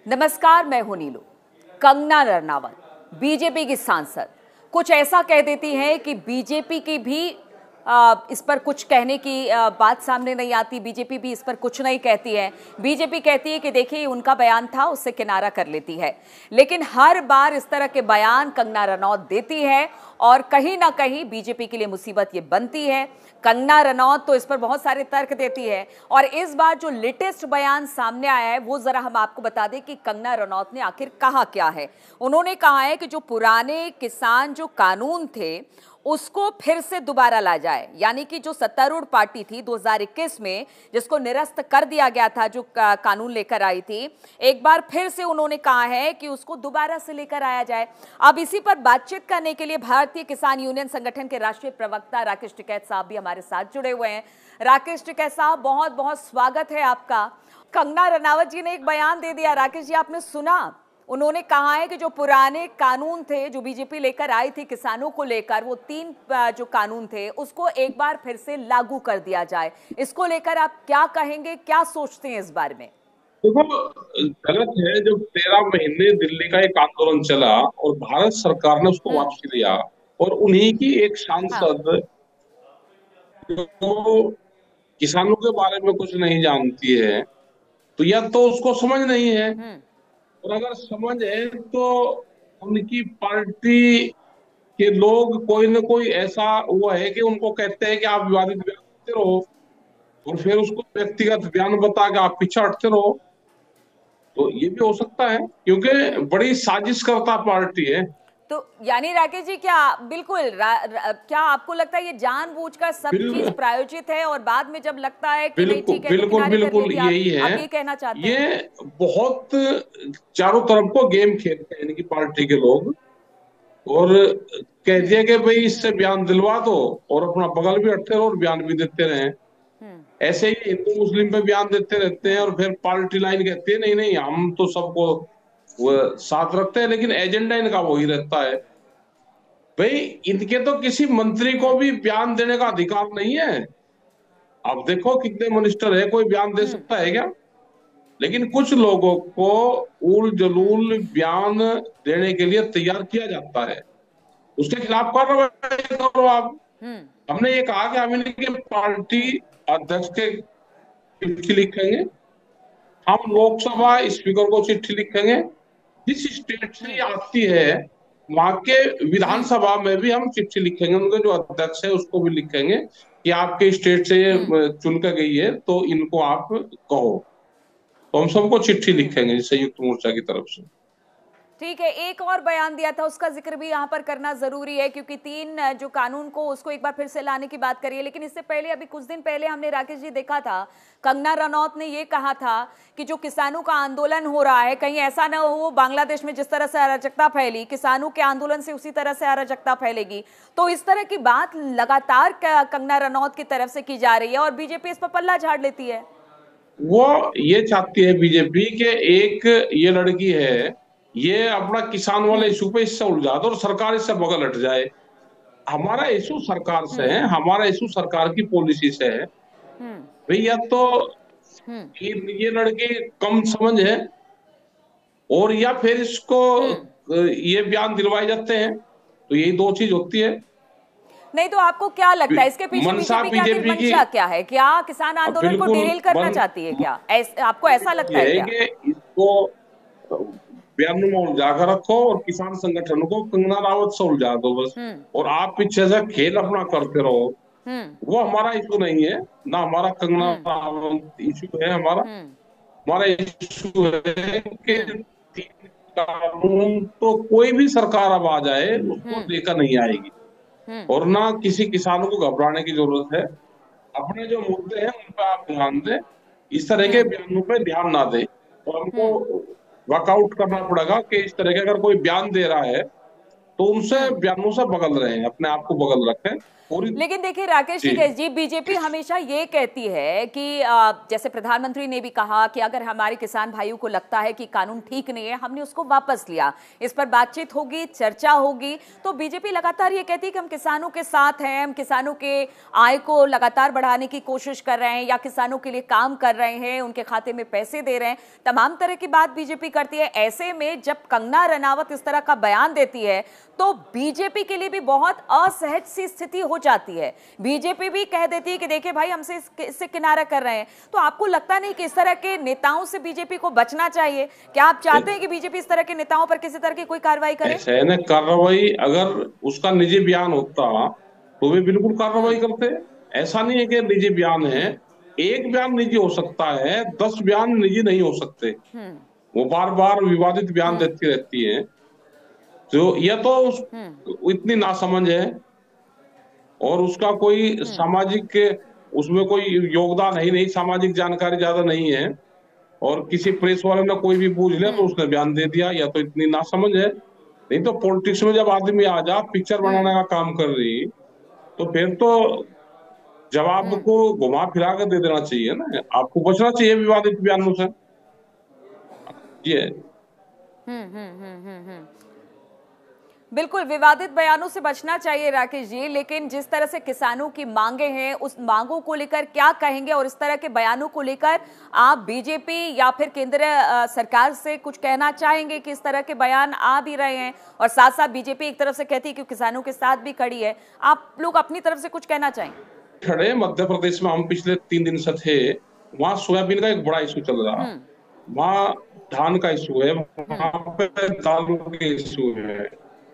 नमस्कार, मैं हूं नीलू। कंगना रनावत बीजेपी की सांसद कुछ ऐसा कह देती हैं कि बीजेपी की भी इस पर कुछ कहने की बात सामने नहीं आती। बीजेपी भी इस पर कुछ नहीं कहती है। बीजेपी कहती है कि देखिए उनका बयान था, उससे किनारा कर लेती है। लेकिन हर बार इस तरह के बयान कंगना रनौत देती है और कहीं ना कहीं बीजेपी के लिए मुसीबत ये बनती है। कंगना रनौत तो इस पर बहुत सारे तर्क देती है और इस बार जो लेटेस्ट बयान सामने आया है वो जरा हम आपको बता दें कि कंगना रनौत ने आखिर कहा क्या है। उन्होंने कहा है कि जो पुराने किसान जो कानून थे उसको फिर से दोबारा ला जाए, यानी कि जो सत्तारूढ़ पार्टी थी 2021 में जिसको निरस्त कर दिया गया था, जो कानून लेकर आई थी, एक बार फिर से उन्होंने कहा है कि उसको दोबारा से लेकर आया जाए। अब इसी पर बातचीत करने के लिए भारतीय किसान यूनियन संगठन के राष्ट्रीय प्रवक्ता राकेश टिकैत साहब भी हमारे साथ जुड़े हुए हैं। राकेश टिकैत साहब, बहुत बहुत स्वागत है आपका। कंगना रनावत जी ने एक बयान दे दिया, राकेश जी आपने सुना? उन्होंने कहा है कि जो पुराने कानून थे जो बीजेपी लेकर आई थी किसानों को लेकर, वो 3 जो कानून थे उसको एक बार फिर से लागू कर दिया जाए। इसको लेकर आप क्या कहेंगे, क्या सोचते हैं इस बारे में? देखो, गलत है। जब 13 महीने दिल्ली का एक आंदोलन चला और भारत सरकार ने उसको हम्म। वापस लिया और उन्हीं की एक हाँ। सांसद जो किसानों के बारे में कुछ नहीं जानती है, तो या तो उसको समझ नहीं है, हम्म। और अगर समझ है तो उनकी पार्टी के लोग कोई ना कोई ऐसा हुआ है कि उनको कहते हैं कि आप विवादित बयान देते रहो और फिर उसको व्यक्तिगत बयान बता के आप पीछे हटते रहो। तो ये भी हो सकता है, क्योंकि हम्म। बड़ी साजिशकर्ता पार्टी है। तो यानी राकेश जी, क्या बिल्कुल क्या आपको लगता है ये जानबूझकर सब चीज बिल, प्रायोजित है और बाद में जब लगता है कि नहीं बिल्कुल ठीक है तो बिल्कुल किनारे कर बिल्कुल लेती है? आप यही है। आप ये कहना चाहते ये हैं? बहुत चारों तरफ को गेम खेलते हैं इनकी पार्टी के लोग, और कह हम्म। दिया कि भाई इससे हम्म। बयान दिलवा दो और अपना बगल भी हटते रहो और बयान भी देते रहे। हम्म। ऐसे ही हिंदू मुस्लिम पे बयान देते रहते हैं और फिर पार्टी लाइन कहती है नहीं नहीं हम तो सबको वो साथ रखते हैं, लेकिन एजेंडा इनका वही रहता है। भाई, इनके तो किसी मंत्री को हम्म। भी बयान देने का अधिकार नहीं है। आप देखो कितने मिनिस्टर है, कोई बयान दे हम्म। सकता है क्या? लेकिन कुछ लोगों को उल हम्म। जलूल बयान देने के लिए तैयार किया जाता है, उसके खिलाफ कार्रवाई करो आप। हम्म। हमने ये कहा कि हम इनके पार्टी हम्म। अध्यक्ष के चिट्ठी लिखेंगे, हम हम्म। लोकसभा स्पीकर को चिट्ठी लिखेंगे, जिस स्टेट से ये हम्म। आती है वहां के हम्म। विधानसभा में भी हम चिट्ठी लिखेंगे, उनके जो अध्यक्ष है उसको भी लिखेंगे कि आपके स्टेट से ये हम्म। चुन कर गई है तो इनको आप कहो। तो हम सबको चिट्ठी हम्म। लिखेंगे संयुक्त मोर्चा की तरफ से। ठीक है, एक और बयान दिया था उसका जिक्र भी यहाँ पर करना जरूरी है क्योंकि 3 जो कानून को उसको एक बार फिर से लाने की बात करी है। लेकिन इससे पहले अभी कुछ दिन पहले हमने राकेश जी देखा था, कंगना रनौत ने ये कहा था कि जो किसानों का आंदोलन हो रहा है कहीं ऐसा ना हो बांग्लादेश में जिस तरह से अराजकता फैली, किसानों के आंदोलन से उसी तरह से अराजकता फैलेगी। तो इस तरह की बात लगातार कंगना रनौत की तरफ से की जा रही है और बीजेपी इस पर पल्ला झाड़ लेती है। वो ये चाहती है बीजेपी के एक ये लड़की है, ये अपना किसान वाले हम्म। इशू पे इससे उलझा दो और सरकार इससे बगल हट जाए। हमारा इशू सरकार से हम्म। है, हमारा इशू सरकार की पॉलिसी से है। हम्म। भैया तो हम्म। ये लड़के कम समझ है, और या फिर इसको हम्म। ये बयान दिलवाए जाते हैं, तो यही दो चीज होती है। नहीं तो आपको क्या लगता है इसके पीछे मनसा बीजेपी की आखिर बीजेपी की मंशा क्या है? क्या किसान आंदोलन को बिल्कुल डिरेल करना मन चाहती है क्या? आपको ऐसा लगता ये है है क्या? कि इसको बयानों में उलझा कर रखो और किसान संगठनों को कंगना रावत से उलझा दो बस, हम्म। और आप पीछे से खेल अपना करते रहो। हम्म। वो हमारा इशू नहीं है, ना हमारा कंगना हम्म। रावत इशू है। हमारा हम्म। हमारा इशू है कि हम्म। 3 कानून तो कोई भी सरकार अब आ जाए उसको हम्म। लेकर नहीं आएगी, हम्म। और ना किसी किसान को घबराने की जरूरत है। अपने जो मुद्दे हैं उन पर आप ध्यान दें, इस तरह के हम्म। बयानों पे ध्यान ना दें। तो हमको हम्म। वर्कआउट करना पड़ेगा कि इस तरह के अगर कोई बयान दे रहा है तो उनसे बयानों से बगल रहे हैं, अपने आप को बगल रखे पूरी। लेकिन देखिए राकेश टिकैत जी, बीजेपी हमेशा ये कहती है कि जैसे प्रधानमंत्री ने भी कहा कि अगर हमारे किसान भाइयों को लगता है कि कानून ठीक नहीं है, हमने उसको वापस लिया, इस पर बातचीत होगी, चर्चा होगी। तो बीजेपी लगातार ये कहती है कि हम किसानों के साथ हैं, हम किसानों के आय को लगातार बढ़ाने की कोशिश कर रहे हैं, या किसानों के लिए काम कर रहे हैं, उनके खाते में पैसे दे रहे हैं, तमाम तरह की बात बीजेपी करती है। ऐसे में जब कंगना रनावत इस तरह का बयान देती है तो बीजेपी के लिए भी बहुत असहज सी स्थिति हो जाती है। बीजेपी भी कह देती है कि देखिए भाई, हमसे इससे किनारा कर रहे हैं। तो आपको लगता नहीं कि इस तरह के नेताओं से बीजेपी को बचना चाहिए? क्या आप चाहते हैं कि बीजेपी इस तरह के नेताओं पर किसी तरह की कोई कार्रवाई करे? ऐसे कार्रवाई अगर उसका निजी बयान होता तो वे बिल्कुल कार्रवाई करते। ऐसा नहीं है कि निजी बयान है, एक बयान निजी हो सकता है, 10 बयान निजी नहीं हो सकते। वो बार बार विवादित बयान देती रहती है, तो यह तो इतनी नासमझ है और उसका कोई सामाजिक, उसमें कोई योगदान है ही नहीं, सामाजिक जानकारी ज्यादा नहीं है, और किसी प्रेस वाले ने कोई भी पूछ लिया तो उसने बयान दे दिया, या तो इतनी नासमझ है। नहीं तो पॉलिटिक्स में जब आदमी आ जा, पिक्चर बनाने का काम कर रही, तो फिर तो जवाब को घुमा फिरा कर दे देना चाहिए ना। आपको बचना चाहिए विवादित बयानों से। ये बिल्कुल विवादित बयानों से बचना चाहिए राकेश जी, लेकिन जिस तरह से किसानों की मांगे हैं, उस मांगों को लेकर क्या कहेंगे, और इस तरह के बयानों को लेकर आप बीजेपी या फिर केंद्र सरकार से कुछ कहना चाहेंगे कि इस तरह के बयान आ भी रहे हैं, और साथ साथ बीजेपी एक तरफ से कहती है कि किसानों के साथ भी खड़ी है, आप लोग अपनी तरफ से कुछ कहना चाहेंगे? खड़े मध्य प्रदेश में हम पिछले 3 दिन से थे, वहाँ सोयाबीन का एक बड़ा इशू चल रहा है, वहाँ धान का इशू है, वहाँ पे दालों के इशू है।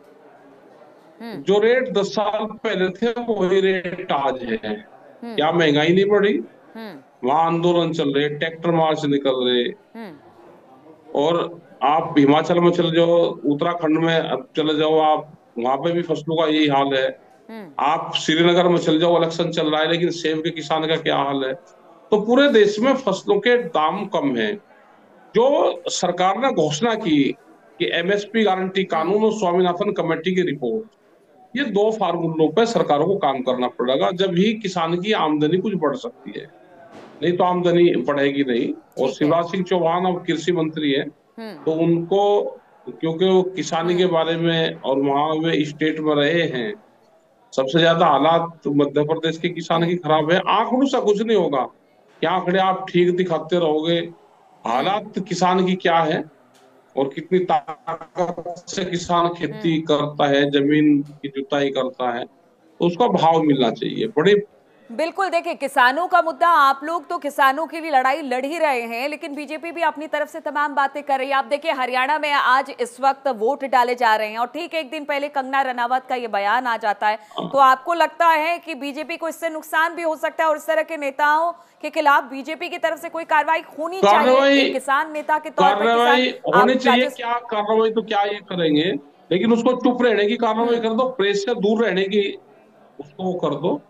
जो रेट 10 साल पहले थे वही रेट आज है। क्या महंगाई नहीं बढ़ी? वहाँ आंदोलन चल रहे, ट्रैक्टर मार्च निकल रहे। और आप हिमाचल में चले जाओ, उत्तराखंड में अब चले जाओ आप, वहां पे भी फसलों का यही हाल है। आप श्रीनगर में चले जाओ, इलेक्शन चल रहा है, लेकिन सेब के किसान का क्या हाल है। तो पूरे देश में फसलों के दाम कम है। जो सरकार ने घोषणा की कि एमएसपी गारंटी कानून और स्वामीनाथन कमेटी की रिपोर्ट, ये 2 फार्मूलों पर सरकारों को काम करना पड़ेगा, जब ही किसान की आमदनी कुछ बढ़ सकती है, नहीं तो आमदनी बढ़ेगी नहीं। और शिवराज सिंह चौहान अब कृषि मंत्री है, तो उनको, क्योंकि वो किसानी के बारे में और वहां वे स्टेट में रहे हैं, सबसे ज्यादा हालात मध्य प्रदेश के किसान की खराब है। आंकड़ों से कुछ नहीं होगा कि आंकड़े आप ठीक दिखाते रहोगे, हालात किसान की क्या है और कितनी ताकत से किसान खेती करता है, जमीन की जुताई करता है, तो उसका भाव मिलना चाहिए। बड़े बिल्कुल, देखिए किसानों का मुद्दा, आप लोग तो किसानों के लिए लड़ाई लड़ ही रहे हैं, लेकिन बीजेपी भी अपनी तरफ से तमाम बातें कर रही है। आप देखिए हरियाणा में आज इस वक्त वोट डाले जा रहे हैं, और ठीक एक दिन पहले कंगना रनावत का ये बयान आ जाता है, तो आपको लगता है कि बीजेपी को इससे नुकसान भी हो सकता है, और इस तरह के नेताओं के खिलाफ बीजेपी की तरफ से कोई कार्रवाई होनी चाहिए? किसान नेता के तौर पर कार्रवाई होनी चाहिए। क्या कार्रवाई, तो क्या ये करेंगे, लेकिन उसको चुप रहने की कार्रवाई कर दो, प्रेस से दूर रहने की उसको कर दो।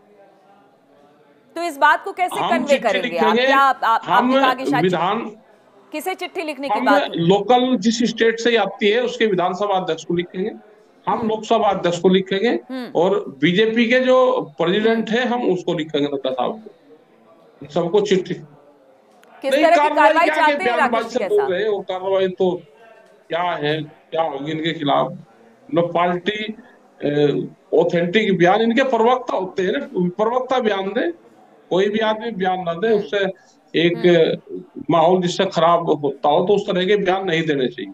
तो इस बात को कैसे कन्वे करेंगे आप? क्या आपने कहा कि शायद विधान, किसे चिट्ठी लिखने की बात? लोकल जिस स्टेट से आती है उसके विधानसभा अध्यक्ष को लिखेंगे, हम लोकसभा अध्यक्ष को लिखेंगे, और बीजेपी के जो प्रेसिडेंट है हम उसको लिखेंगे, नड्डा साहब को, सबको चिट्ठी। किस तरह की कार्रवाई चाहते हैं राकेश जी? और कार्रवाई तो क्या है, क्या होगी इनके खिलाफ? मतलब पार्टी ऑथेंटिक बयान, इनके प्रवक्ता होते हैं ना, प्रवक्ता बयान दे, कोई भी आदमी बयान ना दे, उससे एक माहौल जिससे खराब होता हो, तो उस तरह के बयान नहीं देने चाहिए।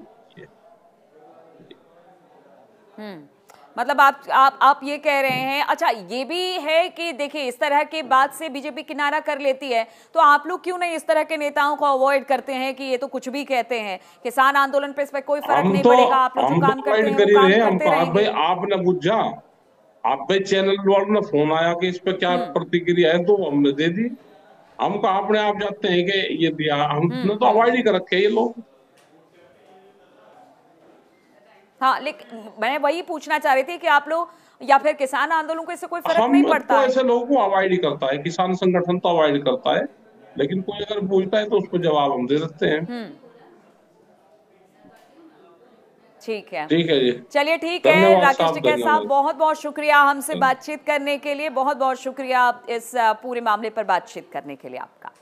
मतलब आप ये कह रहे हैं, अच्छा ये भी है कि देखिए इस तरह के बात से बीजेपी किनारा कर लेती है, तो आप लोग क्यों नहीं इस तरह के नेताओं को अवॉइड करते हैं कि ये तो कुछ भी कहते हैं, किसान आंदोलन पे इस पर कोई फर्क नहीं पड़ेगा, आप लोग जो काम करते हैं वो काम करते रहेंगे। आपने बुझा, आप पे चैनल वालों ने फोन आया कि इस पे क्या प्रतिक्रिया है, तो हमने दे दी। हम कहा अपने आप जाते हैं कि ये दिया, हमने तो अवॉइड ही कर रखे ये लोग। हाँ, लेकिन मैं वही पूछना चाह रही थी कि आप लोग या फिर किसान आंदोलन को इससे कोई फर्क नहीं पड़ता? तो ऐसे लोगों को अवॉइड ही करता है, किसान संगठन तो अवॉइड करता है, लेकिन कोई अगर पूछता है तो उसको जवाब हम दे देते हैं। ठीक है जी। चलिए ठीक है धन्यवाद राकेश साहब, टिकैत साहब, धन्यवाद। बहुत बहुत शुक्रिया हमसे बातचीत करने के लिए, बहुत बहुत शुक्रिया इस पूरे मामले पर बातचीत करने के लिए आपका।